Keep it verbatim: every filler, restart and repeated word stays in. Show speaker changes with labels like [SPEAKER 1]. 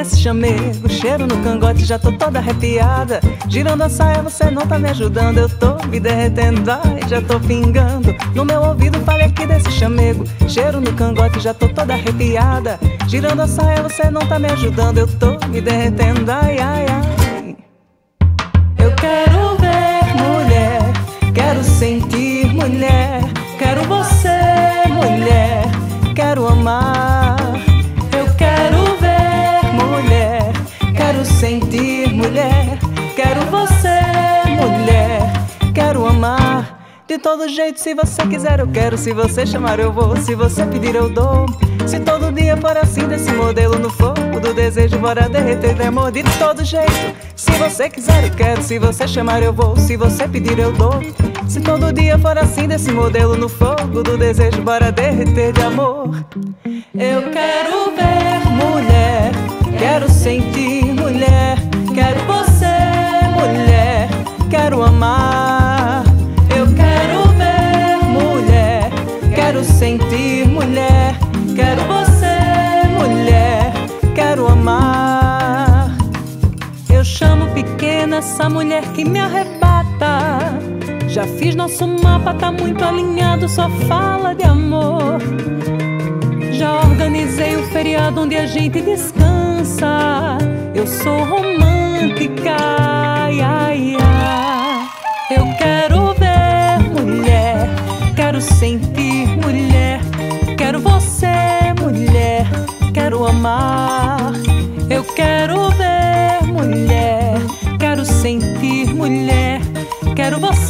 [SPEAKER 1] desse chamego, cheiro no cangote, já tô toda arrepiada. Girando a saia, você não tá me ajudando, eu tô me derretendo, ai, já tô pingando. No meu ouvido, fale aqui desse chamego, cheiro no cangote, já tô toda arrepiada. Girando a saia, você não tá me ajudando, eu tô me derretendo, ai, ai, ai. Eu quero ver mulher, quero sentir mulher, quero você mulher, quero amar. Eu quero ver mulher, quero sentir mulher, quero você mulher, quero amar. De todo jeito, se você quiser eu quero, se você chamar eu vou, se você pedir eu dou. Se todo dia for assim desse modelo, no fogo do desejo bora derreter de amor. De todo jeito, se você quiser eu quero, se você chamar eu vou, se você pedir eu dou. Se todo dia for assim desse modelo, no fogo do desejo bora derreter de amor. Eu quero ver mulher, quero sentir mulher, quero você mulher, quero amar. Eu quero ver mulher, quero sentir mulher, quero você mulher, quero amar. Eu chamo pequena essa mulher que me arrebata. Já fiz nosso mapa, tá muito alinhado, só fala de amor. Já organizei o feriado onde a gente descansa. Eu sou romântica, ai, ai, ai. Eu quero ver mulher, quero sentir mulher, quero você mulher, quero amar. Eu quero ver mulher, quero sentir mulher, quero você